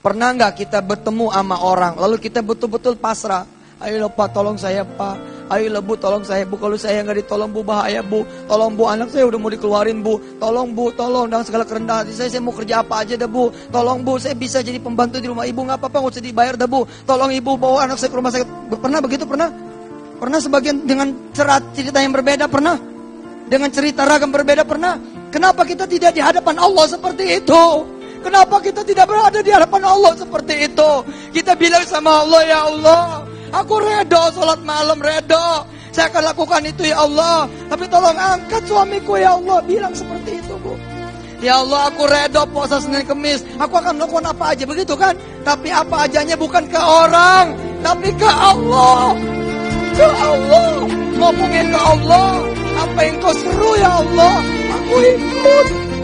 Pernah nggak kita bertemu sama orang, lalu kita betul-betul pasrah? Ayolah Pak, tolong saya Pak. Ayolah Bu, tolong saya Bu. Kalau saya nggak ditolong Bu, bahaya Bu. Tolong Bu, anak saya udah mau dikeluarin Bu. Tolong Bu, tolong dengan segala kerendahan hati saya mau kerja apa aja dah Bu. Tolong Bu, saya bisa jadi pembantu di rumah Ibu, nggak apa-apa, nggak usah dibayar dah Bu. Tolong Ibu bawa anak saya ke rumah sakit. Pernah begitu? Pernah? Pernah sebagian dengan cerita yang berbeda? Pernah? Dengan cerita ragam berbeda? Pernah? Kenapa kita tidak di hadapan Allah seperti itu? Kenapa kita tidak berada di hadapan Allah seperti itu? Kita bilang sama Allah, ya Allah, aku redo sholat malam, redo. Saya akan lakukan itu ya Allah. Tapi tolong angkat suamiku ya Allah. Bilang seperti itu Bu. Ya Allah, aku redo puasa Senin Kemis. Aku akan melakukan apa aja, begitu kan? Tapi apa ajanya bukan ke orang, tapi ke Allah. Ke Allah. Ngomongin ke Allah. Apa yang kau seru ya Allah, aku ikut.